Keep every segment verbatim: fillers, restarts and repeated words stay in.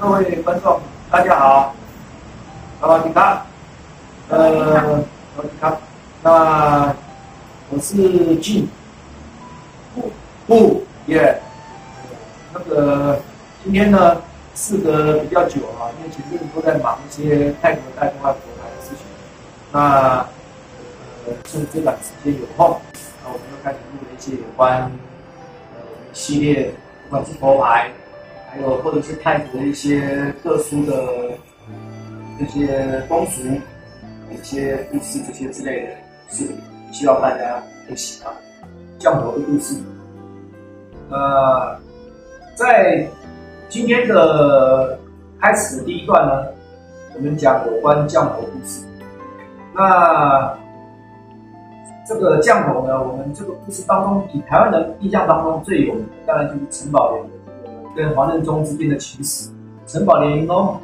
各位观众，大家好，萨瓦迪卡，呃，萨瓦迪卡，那我是俊，不不耶，那个今天呢，事隔比较久啊，因为前阵子都在忙一些泰国带动外国来的事情，那呃，趁这段时间有空，那我们又开始录了一些有关呃系列，不管是佛牌。还有或者是泰国的一些特殊的这些风俗、一些故事这些之类的视频，希望大家会喜欢。降头的故事，呃，在今天的开始的第一段呢，我们讲有关降头故事。那这个降头呢，我们这个故事当中，以台湾人印象当中最有名，当然就是陈宝莲跟黄任中之间的情史。陈宝莲哦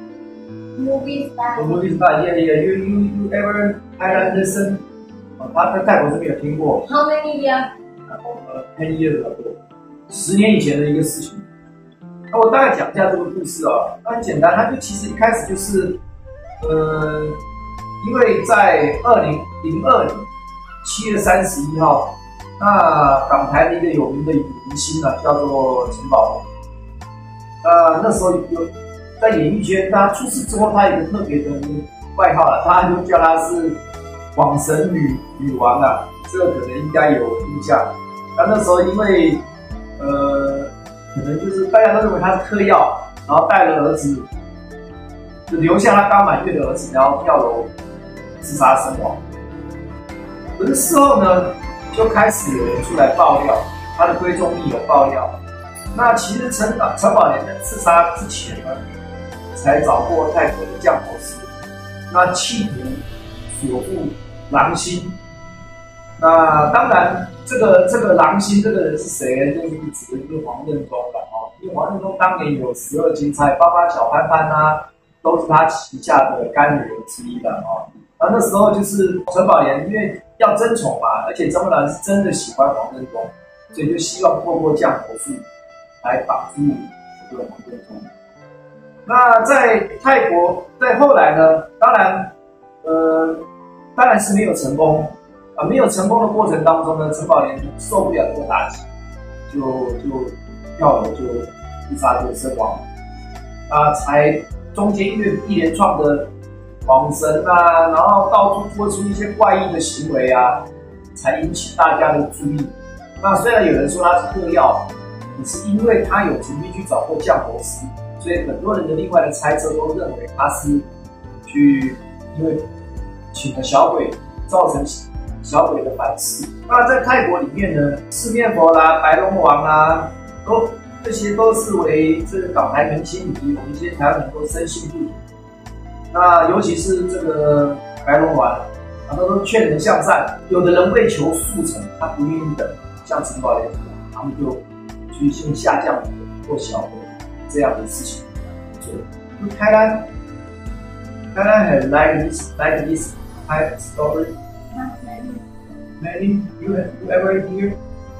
，movie star，movie star，yeah yeah，you you you ever Thailand listen？ 他在泰国是没有听过。 How many years？ 呃 ，ten years ago， 十年以前的一个事情。那我大概讲一下这个故事啊，那很简单，它就其实一开始就是，呃，因为在二零零二年七月三十一号，那港台的一个有名的明星啊，叫做陈宝莲。呃，那时候有在演艺圈，他出事之后，他有一个特别的外号了，他就叫他是广神女女王啊，这个可能应该有印象。他那时候因为呃，可能就是大家都认为他是嗑药，然后带了儿子，就留下他刚满月的儿子，然后跳楼自杀身亡。可是事后呢，就开始有人出来爆料，他的闺中密友爆料。那其实陈陈宝莲在自杀之前呢，才找过泰国的降头师，那企图索复狼心。那当然，这个这个狼心这个人是谁呢？就是指的就是黄任中了哦。因为黄任中当年有十二金钗，包括小潘潘啊，都是他旗下的干女儿之一的哦。那那时候就是陈宝莲，因为要争宠嘛，而且陈宝莲是真的喜欢黄任中，所以就希望透过降头术来绑住这个黄任中。那在泰国，在后来呢，当然，呃，当然是没有成功啊、呃，没有成功的过程当中呢，陈宝莲受不了这个打击，就就跳楼就自杀就身亡啊，才中间因为一连串的晃神啊，然后到处做出一些怪异的行为啊，才引起大家的注意。那虽然有人说他是嗑药，只是因为他有曾经去找过降头师，所以很多人的另外的猜测都认为他是去因为请了小鬼，造成小鬼的反噬。那在泰国里面呢，四面佛啦、白龙王啦，都这些都视为这个港台明星以及我们一些台湾人都深信不疑。那尤其是这个白龙王，他都劝人向善，有的人为求速成，他不愿意等，像陈宝莲这样，他们就去用下降或小鬼这样的事情做。台湾，台湾 has like this like this type story. Not many. Many you have you ever hear?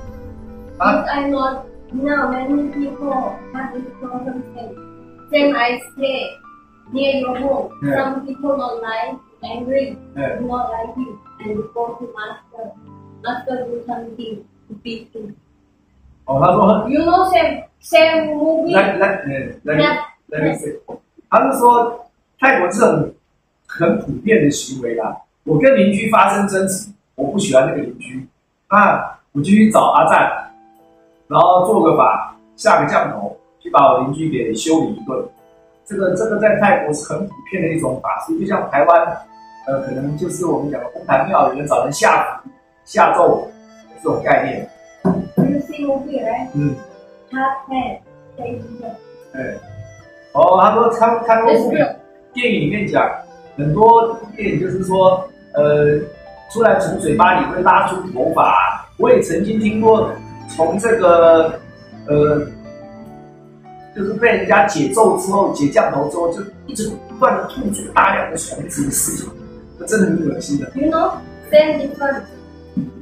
Huh? I know now many people have this problem same. Same I stay near your home. Yeah. Some people don't like, angry, Yeah. do not like you, and you go to master. Master do something to beat you. 哦，他说 You know same same movie. 来来，来来来来say，他是说泰国这种很普遍的行为啦。我跟邻居发生争执，我不喜欢那个邻居，那我就去找阿赞，然后做个法，下个降头，去把我邻居给修理一顿。这个这个在泰国是很普遍的一种法术，就像台湾，呃，可能就是我们讲的公坛庙，有人找人下符、下咒这种概念。 You see movie, right? 嗯。 Half head, face head. 对。哦，他说看看过部电影里面讲，很多电影就是说，呃，出来从嘴巴里会拉出头发。我也曾经听过从这个，呃。就是被人家解咒之后，解降头之后，就一直不断的吐出大量的虫子的事情，这真的很恶心的。 You know, same difference.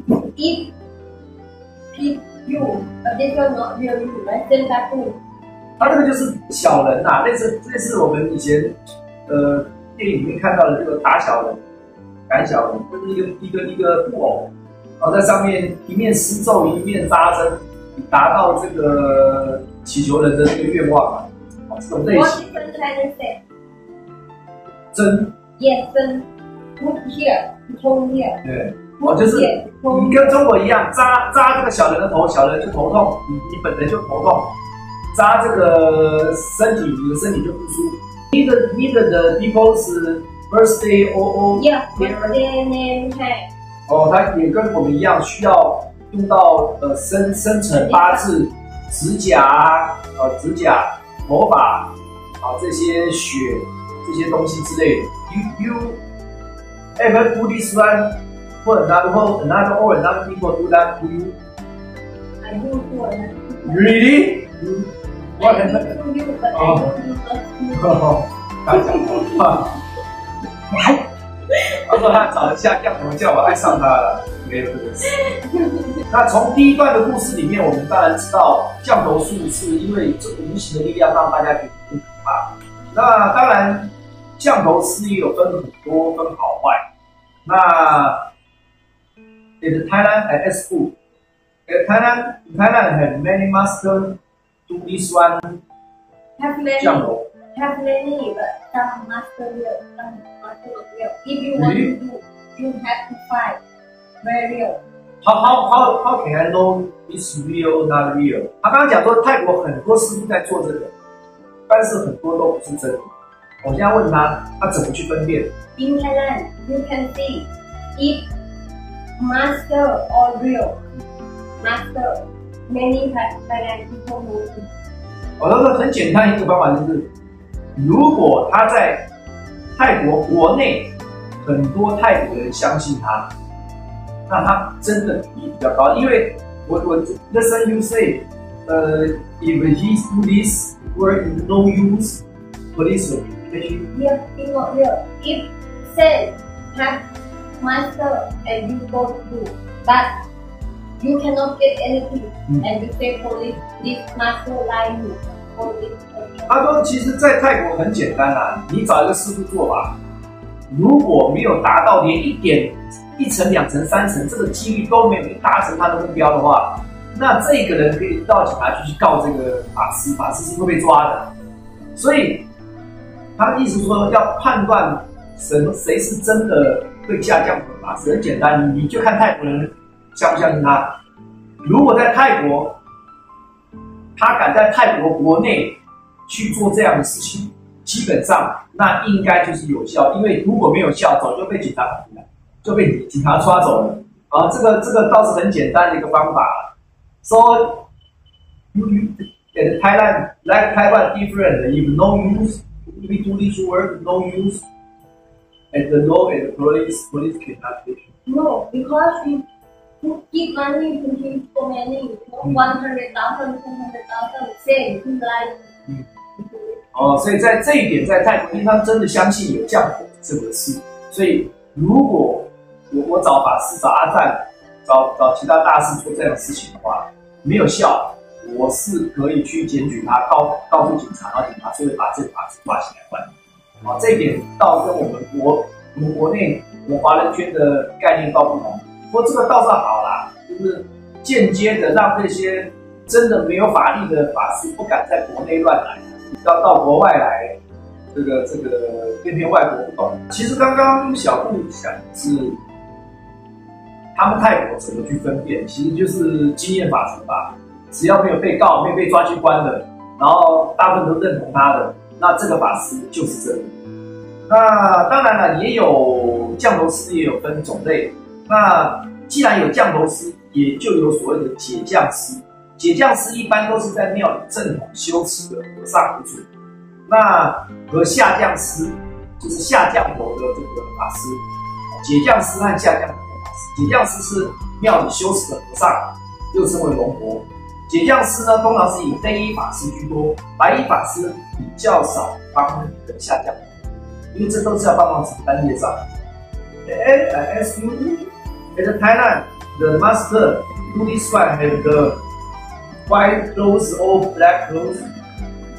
If if you a different not real you, right? Same tattoo. 他这个就是小人呐、啊，类似类似我们以前呃电影里面看到的这个打小人、赶小人，就是一个一个一个布偶，然后在上面一面施咒一面扎针，达到这个祈求人的这个愿望啊，哦，这种类型。 What different Chinese say? 针。 Yes, 针。Put here, put here. 对。哦，就是你跟中国一样，扎扎这个小人的头，小人就头痛，你你本人就头痛；扎这个身体，你的身体就不舒服。Neither neither the people's birthday or or yeah, birthday name tag. 哦，它也跟我们一样，需要用到呃生生辰八字、指甲呃指甲、头发啊这些血这些东西之类的。You you ever do this one? Or another, or another, or another people do that to you? I do for another. Really? What happened? I do to you, but I don't do for you. 他讲话，他说他找一下降头叫我爱上他了，没有这个事。那从第一段的故事里面，我们当然知道降头术是因为这个无形的力量让大家觉得很可怕。那当然，降头师也有分很多分好坏。那In Thailand and at school. In Thailand, in Thailand have many masters do this one. Have many, 降头 have many, but some master will, some master will. If you want Really? to do, you have to find very real. How how how how can I know it's real or not real? 他刚刚讲说泰国很多师傅在做这个，但是很多都不是真的。我现在问他，他怎么去分辨 In Thailand, you can see if master or real. Master, many Thailand people know it. 我说很简单一个方法就是，如果他在泰国国内很多泰国人相信他，那他真的比例比较高。因为我我 listen you say， 呃、uh, ，if he do this work no use, police will catch you. Yeah, it's not real. If say have master and you go to do, but you cannot get anything, mm. and you say police, this master lie you. 他说，其实，在泰国很简单啊，你找一个师傅做吧，如果没有达到连一点、一层、两层、三层，这个几率都没有达成他的目标的话，那这个人可以到警察局去告这个法师，法师是会被抓的。所以，他的意思说，要判断什么谁是真的会下降头的法师，很简单，你就看泰国人相不相信他。如果在泰国，他敢在泰国国内去做这样的事情，基本上那应该就是有效，因为如果没有效，早就被警察就被警察抓走了。啊，这个这个倒是很简单的一个方法。So you you at Thailand like Taiwan different. If no use, we do this work no use. At the law and the police police cannot take you. No, because we who give money to him for many, one hundred thousand, two hundred thousand, same to like. 嗯，哦，所以在这一点，在泰国，因为他们真的相信有降头这回事，所以如果我我找法师、找阿赞、找找其他大师做这样的事情的话，没有效，我是可以去检举他，告告诉警察，然后警察就会把这个法师抓起来关。啊，这一点倒跟我们国我们国内我们华人圈的概念倒不同。不过这个倒是好啦，就是间接的让这些真的没有法力的法师不敢在国内乱来，要到国外来，这个这个偏偏外国不懂。其实刚刚小布讲的是他们泰国怎么去分辨，其实就是经验法则吧。只要没有被告、没有被抓去关的，然后大部分都认同他的，那这个法师就是真的。那当然了，也有降头师，也有分种类。那既然有降头师，也就有所谓的解降师。解降师一般都是在庙里正统修持的和尚为主。那和下降师就是下降头的这个法师。解降师和下降头的法师，解降师是庙里修持的和尚，又称为龙婆。解降师呢，通常是以黑衣法师居多，白衣法师比较少帮人下降头，因为这都是要帮忙承担业障。And I ask you, in Thailand, the master do this one have the white clothes or black clothes?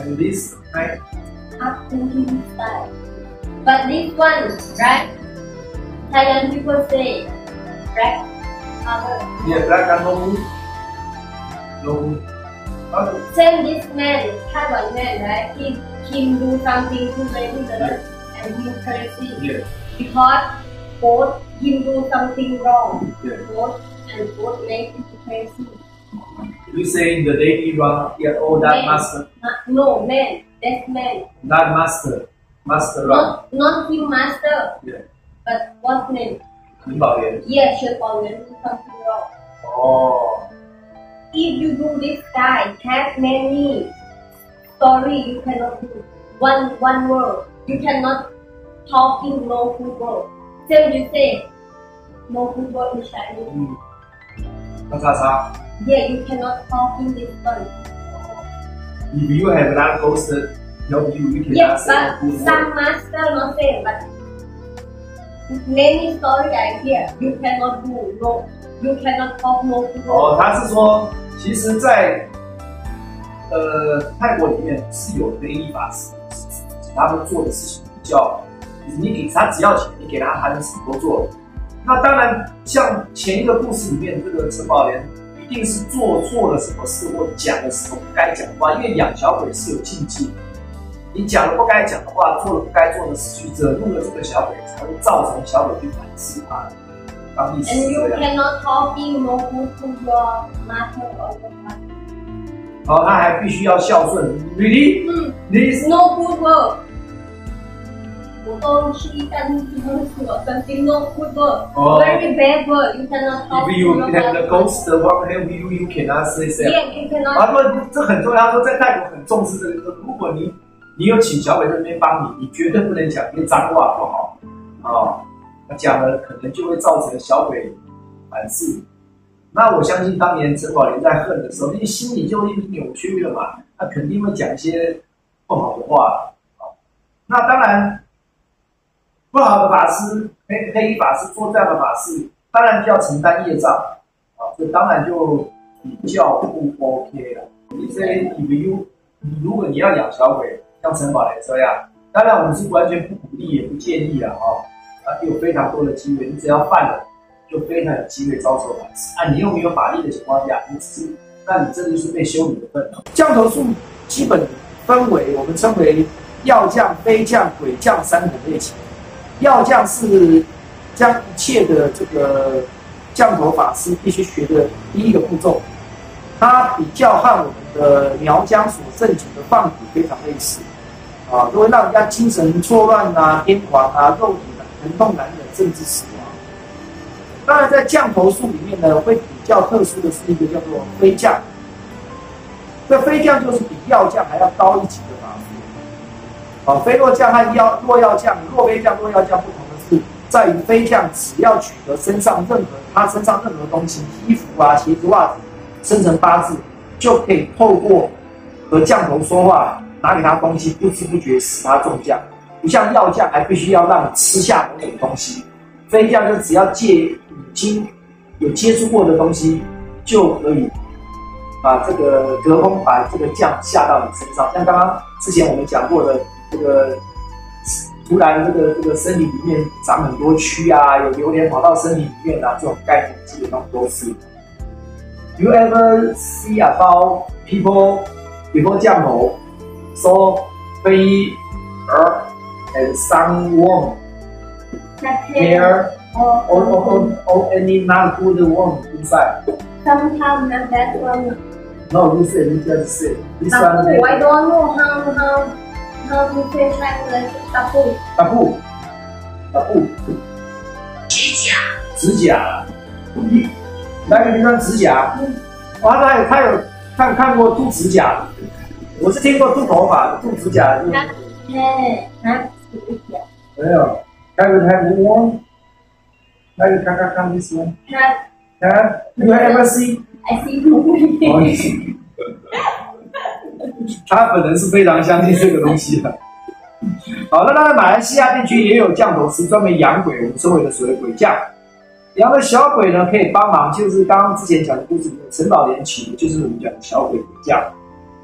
And this kind up thinking style. But this one, right? Thailand people say black color. yeah, black and no moon. No moon. Okay. Same this man, Taiwan man, right? He him do something to lady girl and him crazy. Yeah. Because both him do something wrong. Yeah. Both and both make him crazy. You say in the daily run, yeah, oh that Man. master, Uh, no man, that man. that master, master run. Not not him master, Yeah. but what name? 林宝莲。 Yeah, should always do something wrong. Oh. If you do this guy has many story you cannot do. One one word. You cannot talking no good word. Same you say no good word in Chinese. 嗯。叉叉叉。 Yeah, you cannot talk in this one. If you have that ghost help you, you cannot Yes, say but good word. some master not say, but many story I hear you cannot do no. You cannot talk no good 哦， word. 他是说，其实在，呃泰国里面是有非礼法师，他们做的事情比较，你给他只要钱，你给他他就什么都做了。那当然，像前一个故事里面这个陈宝莲，一定是做错了什么事，或讲了什么不该讲的话，因为养小鬼是有禁忌的。你讲了不该讲的话，做了不该做的事，去惹怒了这个小鬼，才会造成小鬼去反噬他。当意思 And 是 you 这样。 cannot talking no good to your master or your father. 然后他还必须要孝顺 ，really？ 嗯 This No good word. 我都去干什么说 something no good word. Oh. Very bad word. You cannot talk if to you your have the father. ghost work help you, you cannot say that. Yeah, you cannot. 他说这很重要，他说在泰国很重视这个。如果你你有请小鬼在那边帮你，你绝对不能讲一些脏话，不好哦。那讲了可能就会造成小鬼反噬。那我相信当年陈宝莲在恨的时候，因为心里就已经扭曲了嘛，他肯定会讲一些不好的话。那当然，不好的法师、黑黑衣法师做这样的法事，当然就要承担业障啊，这当然就比较不 OK 了。你这 if you 你如果你要养小鬼，像陈宝莲这样，当然我们是完全不鼓励也不建议了哈。啊，有非常多的机会，你只要犯了，就非常有机会遭受反噬。啊，你又没有法力的情况下，你只是，那你这就是被羞辱的份。降头术基本分为我们称为药降、飞降、鬼降三种类型。药降是将一切的这个降头法师必须学的第一个步骤，它比较和我们的苗疆所正经的放蛊非常类似，啊，都会让人家精神错乱啊、癫狂啊、肉体疼痛难忍，甚至死亡。当然，在降头术里面呢，会比较特殊的是一个叫做飞降。这飞降就是比药降还要高一级的法术。啊，飞落降和药落药降、落飞降、落药降不同的是，在于飞降只要取得身上任何他身上任何东西，衣服啊、鞋子、袜子，生成八字，就可以透过和降头说话，拿给他东西，不知不觉使他中降。不像药降还必须要让你吃下某种东西，飞降就只要借已经有接触过的东西就可以把这个隔空把这个降下到你身上。像刚刚之前我们讲过的这个，突然这个这个身体里面长很多蛆啊，有榴莲跑到身体里面啊，这种概念基本上都是。You ever see about people before 降头 so 飞蛾 and some worm hair or, or, or, or any not good worm inside? Sometimes not that one. No, you said you just said this Tapu, one. I don't know how how how to translate tapu. 打布，打布，指甲，指甲，你来个地方指甲，哇，他有他有看看过兔指甲，我是听过兔头发、兔指甲，就哎，啊，指甲。 没有。Can you have one? 来个看看看 this one. 他 Can you ever see? I see movie. 哦，你是他本人是非常相信这个东西的。好，那当然，马来西亚地区也有降头师专门养鬼，我们称为的所谓鬼降。养的小鬼呢，可以帮忙，就是刚刚之前讲的故事里面，陈宝莲起的就是我们讲的小鬼鬼降。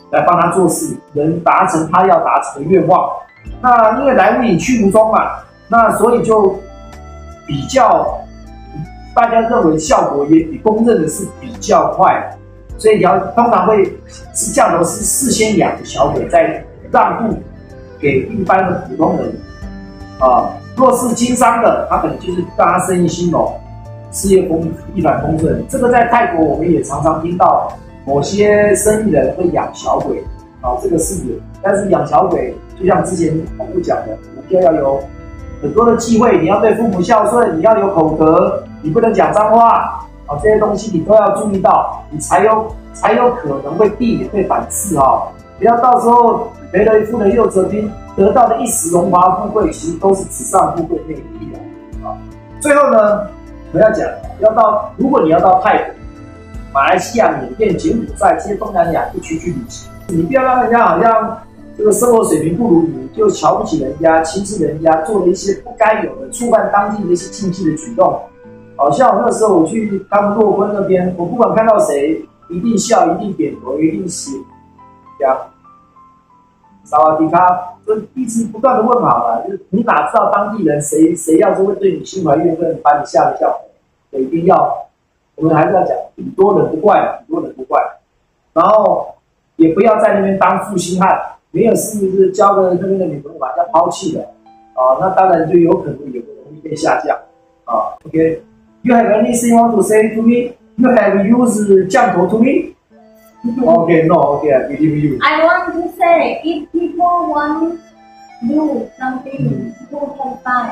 来帮他做事，能达成他要达成的愿望。那因为来无影去无踪嘛，那所以就比较大家认为效果也比公认的是比较快，所以你要通常会是降头师事先养的小鬼，再让渡给一般的普通人啊。若是经商的，他可能就是让他生意兴隆，事业风一帆风顺。这个在泰国我们也常常听到，某些生意人会养小鬼啊，这个是有。但是养小鬼，就像之前我们讲的，股票要有很多的忌讳，你要对父母孝顺，你要有口德，你不能讲脏话啊，这些东西你都要注意到，你才有才有可能会避免被反噬啊。不要到时候赔了一夫人又折兵，得到的一时荣华富贵，其实都是纸上富贵内力啊。最后呢，我要讲，要到如果你要到泰国、马来西亚、缅甸、柬埔寨这些东南亚地区去旅行，你不要让人家好像这个生活水平不如你，就瞧不起人家、轻视人家，做了一些不该有的、触犯当地的一些禁忌的举动。好像我那时候我去他们洛坤那边，我不管看到谁，一定笑，一定点头，一定是这样。萨瓦迪卡，就一直不断的问好了，就是你哪知道当地人谁谁要是会对你心怀怨恨，把你吓得叫火，一定要，我们还是要讲，很多人不怪，很多人不怪，然后也不要在那边当负心汉，没有事是交个那边的女朋友把人家抛弃了，啊，那当然就有可能也会容易被下降，啊 ，OK，You have anything want to say to me? You have used 降头 to me? Okay, no, okay, I believe you. I want to say, if people want do something, you can find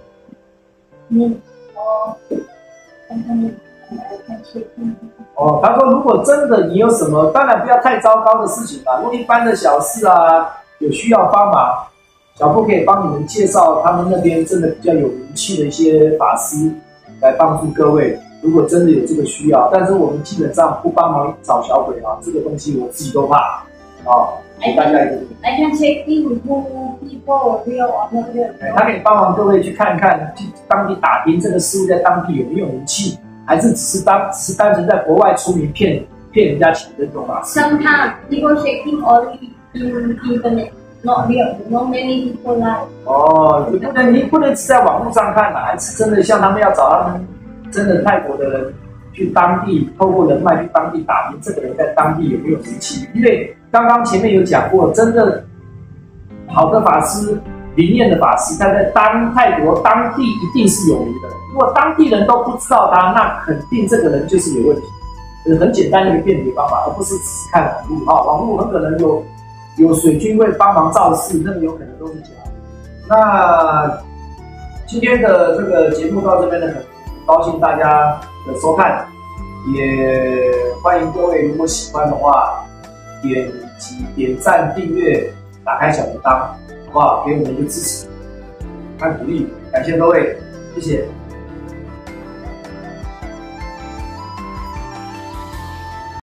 me or company, I can check in. 哦，他说如果真的你有什么，当然不要太糟糕的事情吧。如果一般的小事啊，有需要帮忙，小布可以帮你们介绍他们那边真的比较有名气的一些法师来帮助各位。如果真的有这个需要，但是我们基本上不帮忙找小鬼啊，这个东西我自己都怕啊。 I can, I can check in who people real or not real. 他可以帮忙各位去看看，去当地打听这个事物在当地有没有名气，还是只是单只是单纯在国外出名骗骗人家钱的这种法师。 Sometimes people checking only in internet, not real. Not many people like. 哦，你不能你不能只在网络上看嘛，还是真的像他们要找他们。真的泰国的人去当地，透过人脉去当地打听这个人在当地有没有名气。因为刚刚前面有讲过，真的好的法师、灵验的法师，他在当泰国当地一定是有名的。如果当地人都不知道他，那肯定这个人就是有问题。呃，很简单的一个辨别方法，而不是只是看网络啊，网络很可能有有水军会帮忙造势，那个有可能都是假的。那今天的这个节目到这边呢，很高兴大家的收看，也欢迎各位如果喜欢的话，点击点赞、订阅、打开小铃铛，好不好？给我们一个支持和鼓励，感谢各位，谢谢。